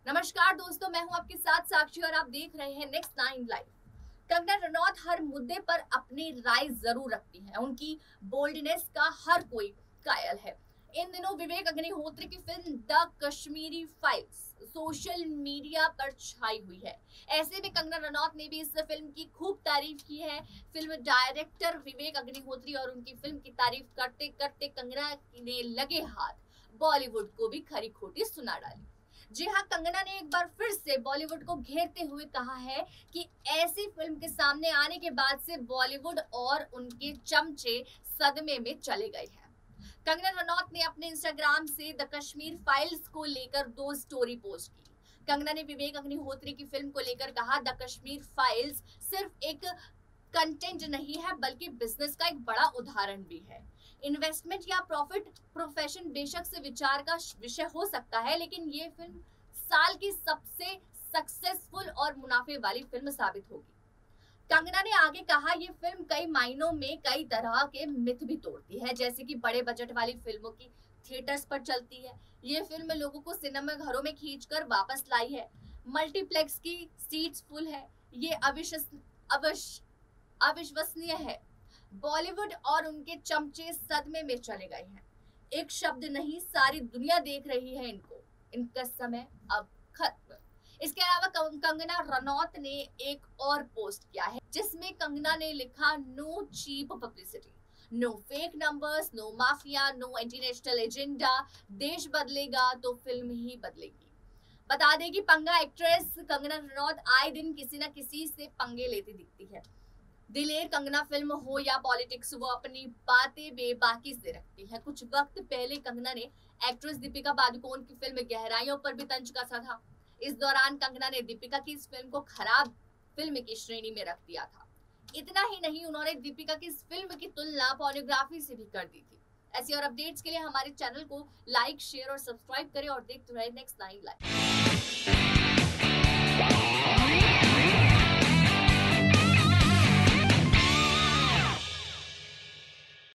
नमस्कार दोस्तों, मैं हूं आपके साथ साक्षी और आप देख रहे हैं नेक्स्ट 9 लाइव। कंगना रनौत हर मुद्दे पर अपनी राय जरूर रखती हैं। उनकी बोल्डनेस का हर कोई कायल है। इन दिनों विवेक अग्निहोत्री की film The Kashmiri Files social media पर छाई हुई है। ऐसे में कंगना रनौत ने भी इस फिल्म की खूब तारीफ की है। फिल्म डायरेक्टर विवेक अग्निहोत्री और उनकी फिल्म की तारीफ करते करते कंगना ने लगे हाथ बॉलीवुड को भी खरी खोटी सुना डाली। जी हाँ, कंगना ने एक बार फिर से बॉलीवुड को घेरते हुए कहा है कि ऐसी फिल्म के सामने आने के बाद से बॉलीवुड और उनके चमचे सदमे में चले गए हैं। कंगना रनौत ने अपने इंस्टाग्राम से द कश्मीर फाइल्स को लेकर 2 स्टोरी पोस्ट की। कंगना ने विवेक अग्निहोत्री की फिल्म को लेकर कहा, द कश्मीर फाइल्स सिर्फ एक कंटेंट नहीं है बल्कि बिजनेस का एक बड़ा उदाहरण भी है। इन्वेस्टमेंट या प्रॉफिट प्रोफेशन बेशक से विचार का विषय हो सकता है, लेकिन ये फिल्म साल की सबसे सक्सेसफुल और मुनाफे वाली फिल्म साबित होगी। कंगना ने आगे कहा, ये फिल्म कई मायनों में कई तरह के मिथ भी तोड़ती है, जैसे कि बड़े बजट वाली फिल्मों की थिएटर्स पर चलती है। ये फिल्म लोगों को सिनेमा घरों में खींचकर वापस लाई है। मल्टीप्लेक्स की सीट्स फुल है। ये अविश्वसनीय है। बॉलीवुड और उनके चमचे सदमे में चले गए हैं। एक शब्द नहीं, सारी दुनिया देख रही है इनको। इनका समय अब खत्म। इसके अलावा कंगना रनौत ने एक और पोस्ट किया है जिसमें कंगना ने लिखा, no cheap publicity, no fake numbers, no mafia, no international agenda. देश बदलेगा तो फिल्म ही बदलेगी। बता दें कि पंगा एक्ट्रेस कंगना रनौत आए दिन किसी न किसी से पंगे लेती दिखती है। दिलेर कंगना फिल्म हो या पॉलिटिक्स, वो अपनी बातें बेबाकी से रखती है। कुछ वक्त पहले कंगना ने एक्ट्रेस दीपिका पादुकोण की फिल्म गहराइयों पर भी तंज कसा था। इस दौरान कंगना ने दीपिका की इस फिल्म को खराब फिल्म की श्रेणी में रख दिया था। इतना ही नहीं, उन्होंने दीपिका की इस फिल्म की तुलना पोर्नोग्राफी से भी कर दी थी। ऐसी और अपडेट्स के लिए हमारे चैनल को लाइक, शेयर और सब्सक्राइब करें और देखते रहे नेक्स्ट 9 लाइव।